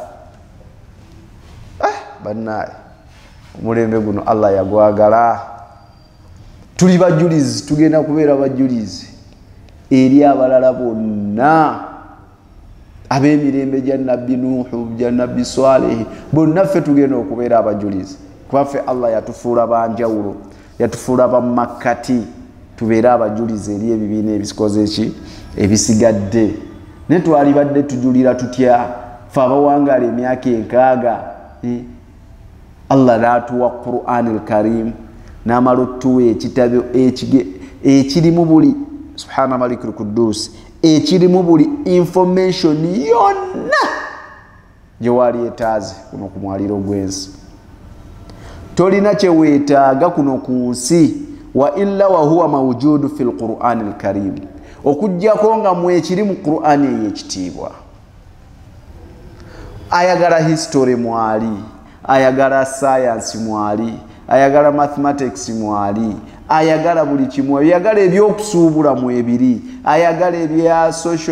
Bannaye omulembe guno Allah yagwagala, tuli bajulizi, tugenda kubeera bajulizi eri abalala bonna ab'emirembe gya nabbi Nuhu, gya nabbi Saleh, bonna ffe tugenda okubeera abajulizi kuba ffe Allah yatufuula banjawulo, yatufuula bamakkati tubeere abajulizi eri ebibiina ebisikoze ebisigadde. Ne twalibadde tujulira tutya ffe abawangaala emyaka 60 Allah n'atuwa Qur'anil Karim n'amala otuwa ekitabo ekirimu buli subhana malikul Quddus ekirimu buli information yonna gye wali etaaze kuno ku mwaliro gw'ensi. Tolina kye weetaaga kuno ku nsi wa illa wa huwa mawjudu fil Qur'anil Karim. okujjako nga mwekiri mu Qur'ani ey'ekitiibwa. Ayagala history mwali, ayagala science mwali, ayagala mathematics mwali, ayagala buli kimu, ayagala ebyokusuubula mu ebiri, ayagala ebya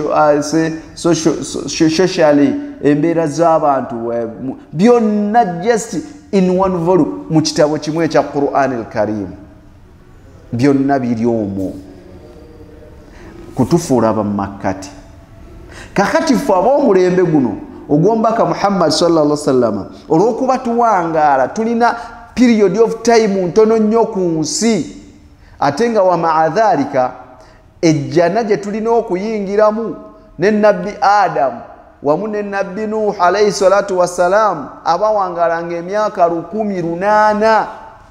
socially embeera z'abantu byonna just in one volume mu kitabo kimu ekya Qur'an al-Karim. Byonna biri omwo kutufuula bamakkati. Kakati ffe ab'omulembe guno ogw'omubaka Muhammad sallallahu alaihi wasallam olw'okuba tuwangaala tulina period of time ntono nnyo ku nsi, ate nga wa maadhalika ejjana gye tulina okuyingiramu ne nabbi Adamu wamu ne nabbi Nuh alayhi salatu wassalam abawangaalanga emyaka 108,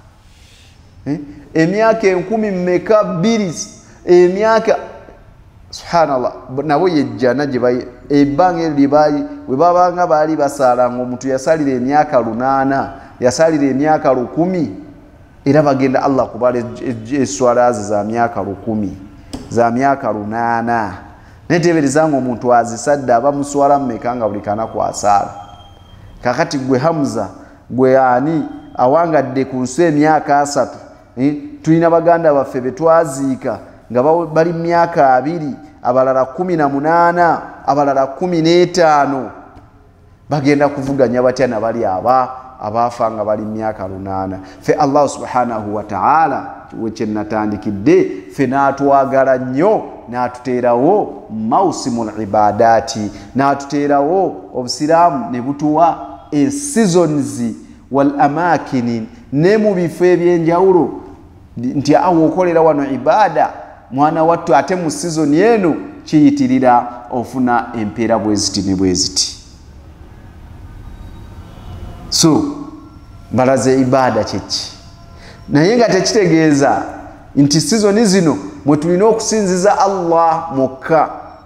emyaka 10 mmeka 2, emyaka subhanallah nabo yejjana gye ebbanga libayi we babanga baali basaalanga omuntu yasalira emyaka 8, yasalira emyaka 10, era bagenda Allah kubala eswalazi za myaka 10 za myaka 8 neteberezanga omuntu azisadde abamuswala mmeka nga buli kana kwasaala. Kakati gwe Hamza gwe ani awangadde ku nsi emyaka 3, tulina baganda baffe betwaziika nga bali myaka 2, abalala 18, abalala 15, bagenda kuvuganya batya na bali abafa nga bali myaka 8. Fe Allah subhanahu wa ta'ala weche natandikidde fe natwagala nnyo natuteerawo mausimul ibadati, natuteerawo obusiraamu ne butuwa seasons wal amakini ne mu bifo ebyenjawulo nti awo okolera wano ibada mwana wattu ate mu season eno kiyitirira ofuna empeera bweziti ne bweziti. So balaze ibada kyeki naye nga tekitegeeza nti season zino mwe tulina okusinziza Allah mokka,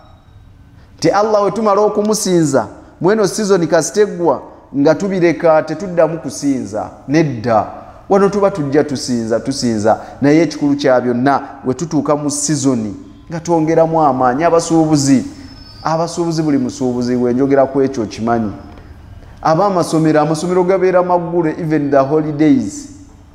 ti Allah we tumala okumusinza mweno season kasiteggwa nga tubireka tetuddamu kusinza. Nedda, wano tuba tujja tusinza naye ekikulu kya byonna we tutuuka mu season nga twongeramu amaanyi. Abasuubuzi buli musuubuzi wenjogera ku ekyo kimanyi. Amasomero gabeera maggule even the holidays.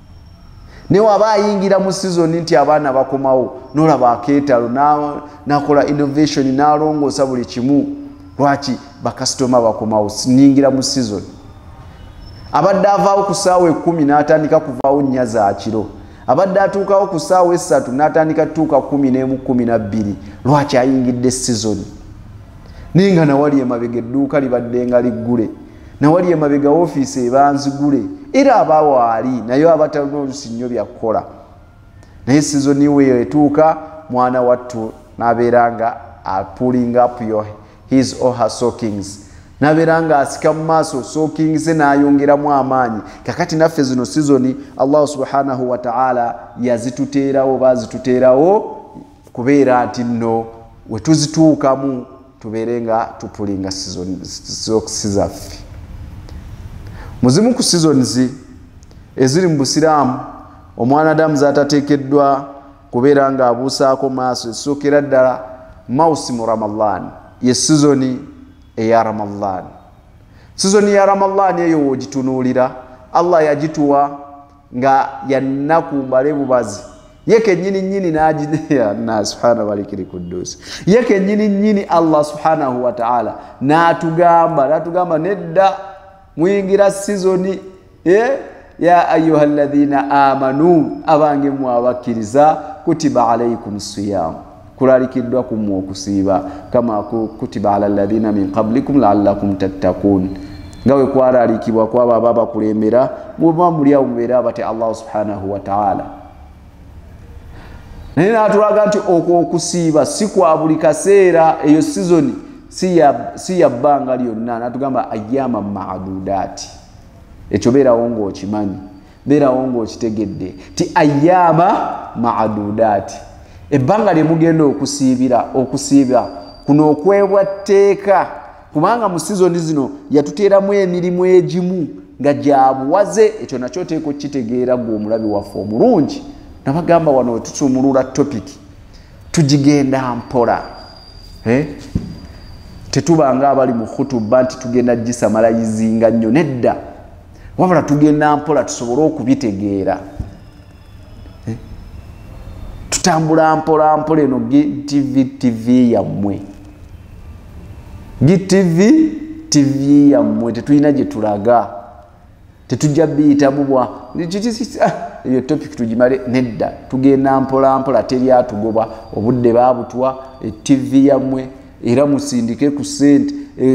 Ne waba ayingira mu season nti abaana bakomawo n'olaba akeetalo nakola innovation n'alongoosa buli kimu. Lwaki? Bakasitoma bakomawo ningira mu season. Abadde avaawo ku ssaawa 10 n'atandika kuvaawo 4 za kiro. Abadde atuukawo ku ssaawa 3 n'atandika tuuka 11 12. Lwaki? Ayingidde season. Ninga nawali emabega edduuka libadde nga liggule, nawali emabega ofiisi ebanzigule, era abawaali naye abatalina olusi nnyo byakukola. Naye season we etuuka mwana wattu n'abeera nga pulling up his or her stockings, n'abeera nga asika mu maaso stockings n'ayongeramu amaanyi. Kakati naffe zino season Allah subhanahu wa ta'ala yazituteerawo, bazituteerawo kubeera nti nno we tuzituukamu tubeere nga tupulinga stocks zaffe. Muzimu ku seasons eziri mu busiraamu omwana Adamu zatateekeddwa kubeera nga abuusaako maaso, esookera ddala mausimu Ramadan, ye season eya Ramadan. Season ya Ramadan eyo wogitunuulira Allah yagituwa nga yannaku mbale bubazi. Yeke nyini na subhana walikiri kudus. Yeke nyini Allah subhanahu wa ta'ala natugamba nedda mwingira season ya ayyuhalladhina amanu abange mwabakiriza kutiba alaykum siyam kulalikiddwa kumwe okusiiba kama kutiba ala alladhina min qablikum la'allakum tattaqun. Ngawe kwalalikibwa kwaba ababa kulembera muba muli awumbeera bate Allah subhanahu wa ta'ala. Naye natulaga nti okusiiba si kwa buli kaseera, eyo season si ya bbanga lyonna. Natugamba ayyama ma'dudati, ekyo beerawo ng'okimanyi, beerawo ng'okitegedde ti ayyama ma'dudati, ebbanga lye mugenda okusiiba kuno okwebwa tteeka, kubanga mu season zino yatuteeramu emirimu egimu nga gyabuwaze. Ekyo nakyo teeko kitegeera gwe omulabi waffe omulungi. Nabagamba wano wetusumulula topic tugigenda mpola tetubanga abali mu khutuba nti tugenda gisamalayizinga nnyo nedda wabula tugenda mpola tusobole okubitegeera tutambula mpola mpola eno GTV yammwe GTV yammwe tetulina gye tulaga tetujja biyitamu bwa eyo topic tugimale nedda tugenda mpola mpola teri atugoba obudde babutwa TV yammwe era musindike ku sente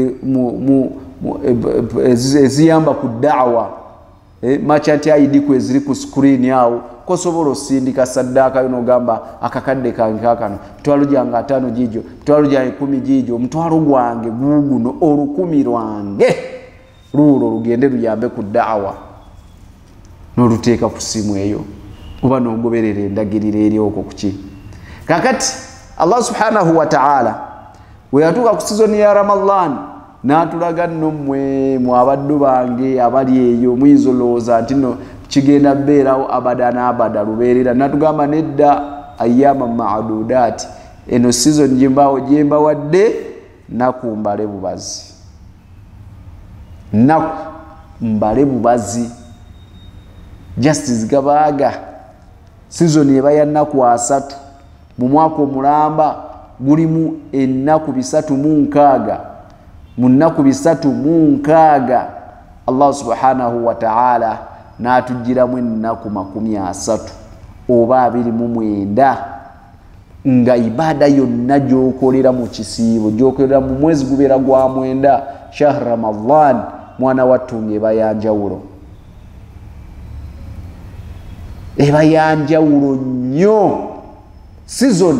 eziyamba ku da'wa merchant ID kweziri ku screen yawo kosobola osindika saddaaka yo nogamba akakadde kange kakano mutwalo gyange 5 gijo mutwalo gyange 10 gijo mutwalo gwange guguno olukumi lwange lulo lugende luyambe ku da'wa noluteeka ku simu eyo oba nogoberera endagiriro eri okwo kuki kakati Allah subhanahu wa ta'ala we yatuka ku sizoni ya Ramadan natulaga nno mmwe mwabaddu bange abali eyo muyinza olowooza nti no kigenda beerawo abada n'abada lubeerera natugamba nedda ayyama ma'dudat eno season jemba wadde naku mbale bubazi naku mbale bubazi justice gabaga season eba ya naku 3 mu mwaka omulamba gulimu ennaku 306 mu nnaku 306 Allah subhanahu wa ta'ala natujiramu ennaku 30 oba 29 nga ibada yonna gyokolera mu kisiibo gyokolera mu mwezi gubeera gwa 9 shahr Ramadan mwana wattu eba yanjawulo eba yanjawulo nnyo season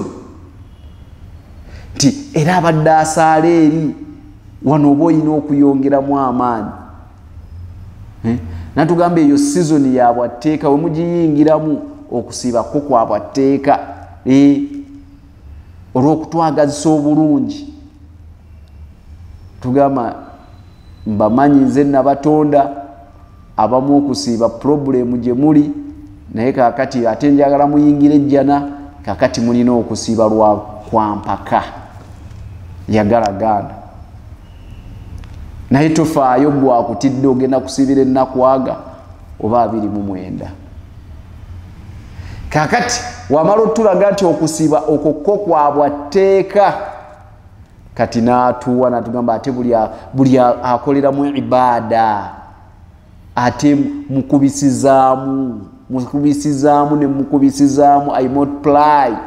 ti era abadde asaala eri wano oba olina okuyongeramu amaanyi natugamba eyo season ya bwatteeka we mugiyingiramu okusiibako kwa bwatteeka olw'okutwagazisa obulungi tugamba mbamanyi nze nabatonda abamu okusiiba problemu gye muli naye kakati ate njagala muyingire ejjana kakati mulina okusiiba lwa kwampaka yagalagana naye tofaayo gwakutidde ogenda kusiibira ennakwaga oba 29 kakati wamala otulaga nti okusiiba okwo kwa bwatteeka kati natuwa natugamba ate buli akoleramu ibada ate mukubisizaamu ne mukubisizaamu I multiply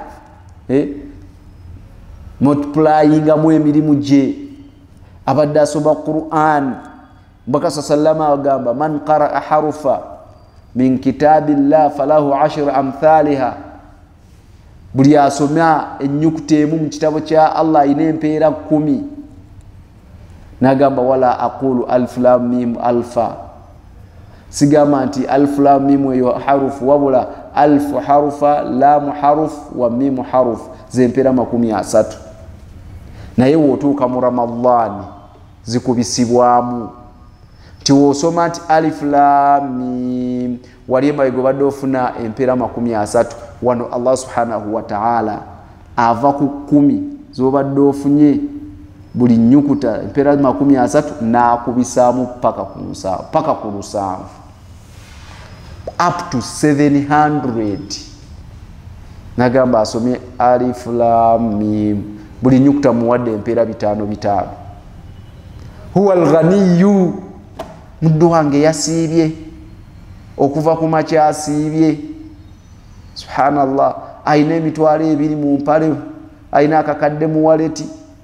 multiplyingamu emirimu gye abadde asoma Qur'an baka sallama agamba man qaraa harufa min kitabillah falahu 10 amthaliha buli asoma ennyukuta emu mu kitabo kya Allah ina empeera 10 nagamba wala aqulu alif lam mim alfa sigamba nti alif lam mim eyo harufu wabula alf harufa lam haruf wa mim haruf zempera 30 naye wotuuka mu Ramadan zikubisibwamu ti wosoma nti alif lam mim wali emabega obadde ofuna empera 30 wano Allah subhanahu wa ta'ala ava ku 10 zobadde ofunye buli nyukuta empera 30 nakubisaamu paka ku 7 up to 700 nagamba asomye alif lam mim buli nyukuta muwadde empera 5 huwa al-ghaniyyu muddu wange yasiibye okuva ku makya asiibye subhanallah ayina emitwalo 2 mu mpale ayina akakadde mu waleti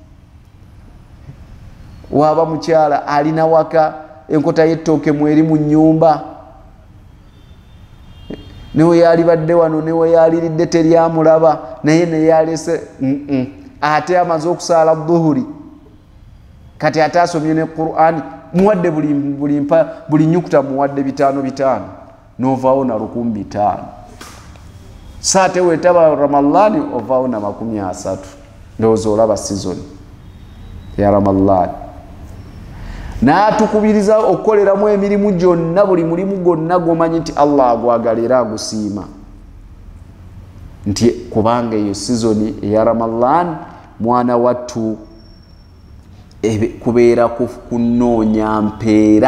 waba mukyala alina waka enkota y'ettooke mweri mu nnyumba newe yalibadde wano newe yaliridde teryamulaba naye neyalese ate amaze okusaala dhuhuri kati ate asomye ne Qur'an muwadde buli nyukuta muwadde 5 novaawo na 500 saate wetaba Ramadhani ovaawo na 30 ndowooza olaba season ya Ramadhani natukubiriza okukoleramu emirimu gyonna buli mulimu gwonna gomanyi nti Allah agwagala era agusiima nti kubanga eyo season ya Ramadan mwana wattu kubeera kunoonya mpeera.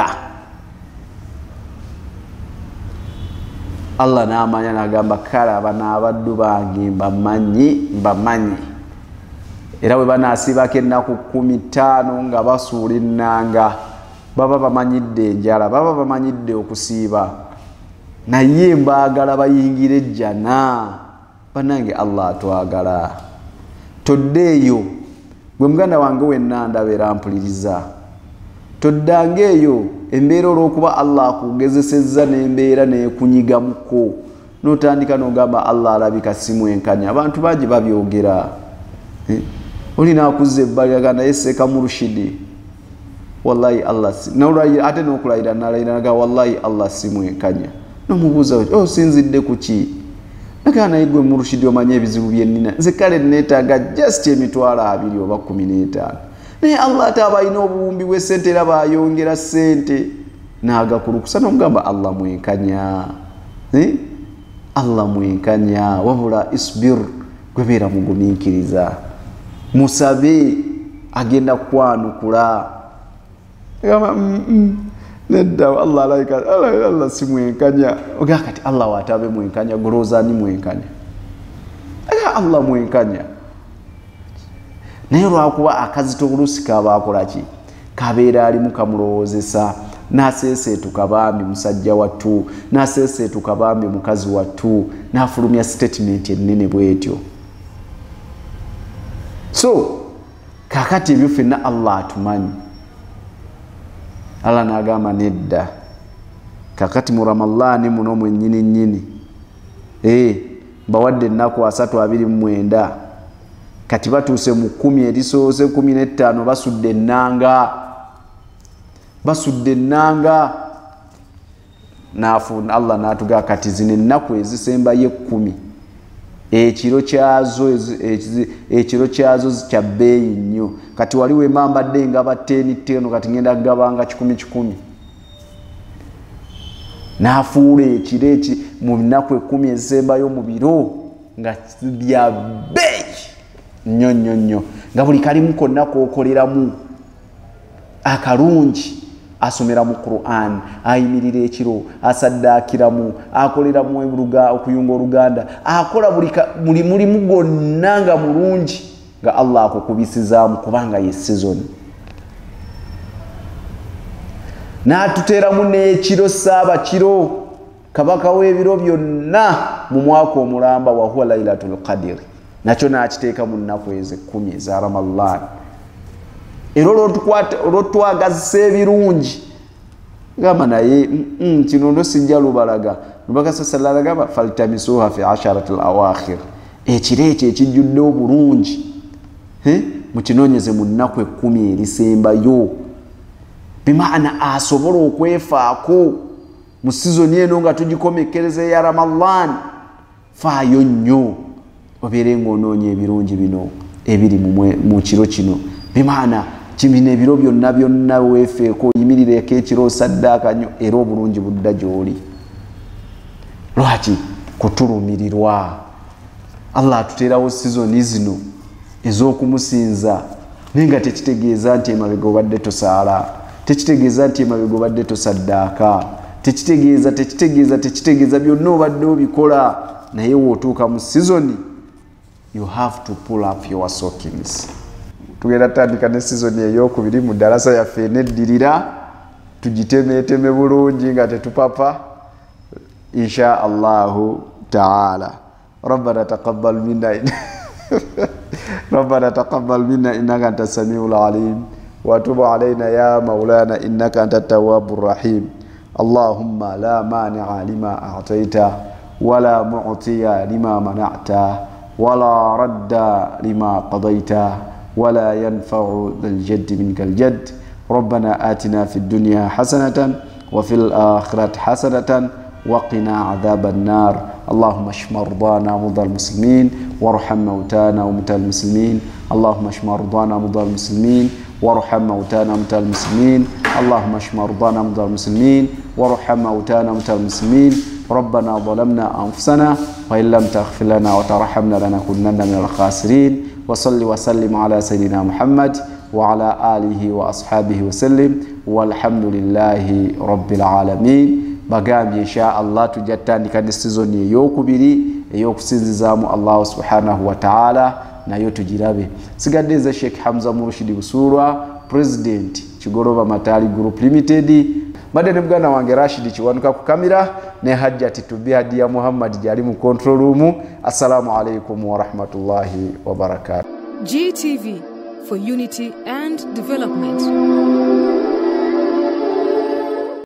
Allah n'amanya n'agamba kale abana abaddu bange mbamanyi era bwe banaasiibako ennaku 15 nga basuula ennanga baba bamanyidde enjala, baba bamanyidde okusiiba, naye mbaagala bayingire ejjana. Bannange Allah atwagala. Toddeeyo gwe muganda wange wenna ndaba era mpuliriza, toddange eyo embeera olw'okuba Allah akugezesezza n'embeera neekunyigamuko n'otandika n'ogamba Allah alabika simwenkanya. Abantu bangi babyogera, olina akuzza ebbali agamba naye Seeka Murshidi wallahi Allah ate n'okulayira nalayira wallahi Allah simwenkanya. N'omubuuza osinzidde ku ki? Nagaa naye gwe Murshidi omanye ebizibu bye nnina, nze kale neetaaga just emitwalo 20 oba 15. Naye Allah ate aba alina obuwumbi bw'essente era bayongera ssente n'agakulukusa n'omugamba Allah mwenkanya. Allah mwenkanya, wabula isbir, gwe beera mugumiikiriza, musabe agenda kwanukula. Nedda Allah alaika Allah si mwenkanya. Ogaa kati Allah watabe mwenkanya, golooza ni mwenkanya. Allah mwenkanya. Naye lwakuba akazito oluusi kaba akola ki? Kabeera alimu kamulowoozesa, n'aseeseetuka bambi musajja wattu, n'aseeseetuka bambi mukazi wattu, n'afulumya statement ennene bw'etyo. So kakati ebyo ffenna Allah atumanyi. Allah n'agamba nedda, kakati mu Ramadani muno mwennyini bawadde ennaku 329, kati batuuse mu 10 erisoose 15 basudde ennanga nafuna. Allah n'atugaa kati zino ennaku ezisembayo 10 ekiro kyazo kya bbeeyi nnyo. Kati wali wema mbadde nga ba 10 kati ngenda kugabanga 10 n'afuula ekiro mu nnaku 10 ezisembayo mu biro nga bya bbeeyi nnyo nga buli kalimu konna kookoleramu akalungi. Asomera mu Quran, ayimirira ekiro, asaddaakiramu, akoleramu okuyunga oluganda, akola buli mulimu gwonna nga mulungi nga Allah akukubisizaamu kubanga ye season. N'atuteeramu n'ekiro saaba kiro, kabaka w'ebiro byonna mu mwaka omulamba wa huwa Lailatul Qadr, nakyo n'akiteeka mu nnaku ezo 10 eza Ramadan. Era olwotwagazisa ebirungi gamba naye kino ndo sijja lubalaga lubakasa sallallahu gamba faltamisuha fi 10 al-awakhir, ekiro ekyo ekijjudde obulungi mukinoonyeze mu nnaku 10 erisembayo. Bimaana asobola okwefaako mu sizoni eno nga tugikomekereza ya Ramadan. Faayo nnyo obeere ng'onoonya ebirungi bino ebiri mu kiro kino. Bimaana kimina ebiro byonna weefeeko, oyimirireko ekiro osaddaaka nnyo era obulungi budda gy'oli. Lwaki? Kutulumirirwa. Allah atuteerawo sizoni zino ez'okumusinza naye nga tekitegeeza nti emabega obadde tosaala, tekitegeeza nti emabega obadde tosaddaaka, tekitegeeza byonna obadde obikola, naye wootuuka mu sizoni you have to pull up your stockings. Tugenda tandika ne season ey'okubiri mu ddalasa yaffe eneddirira, tugitemeeteme bulungi nga tetupapa insha Allahu taala. Rabbana taqabbal minna innaka antas samiul alim wa tub alayna ya maulana innaka antat tawwabur rahim. Allahumma la mani'a lima a'tayta wa la mu'tiya lima mana'ta wa la radda lima qadayta ولا ينفع ذا الجد منك الجد. ربنا آتنا في الدنيا حسنة وفي الآخرة حسنة وقنا عذاب النار. اللهم اشف مرضانا ومرضى المسلمين وارحم موتانا وموتى المسلمين. اللهم اشف مرضانا ومرضى المسلمين وارحم موتانا وموتى المسلمين. اللهم اشف مرضانا ومرضى المسلمين وارحم موتانا وموتى المسلمين. ربنا ظلمنا أنفسنا وإن لم تغفر لنا وترحمنا لنكونن من الخاسرين وصل وسلم على سيدنا محمد وعلى آله وأصحابه وسلم والحمد لله رب العالمين. bagambye insha Allah tujatandika ne season eyokubiri eyokusinzizaamu Allah subhanahu wa ta'ala nayo tugirabe. Sigadde nze Sheikh Hamza Murshid Busurwa, President Kigoroba Matali Group Limited. Badde ne muganda wange Rashid Kiwanuka ku kamera ne Hajjati Tubihadia Muhammad jali mu control room. Assalamu alaikum wa rahmatullahi wa barakatuh. GTV for unity and development.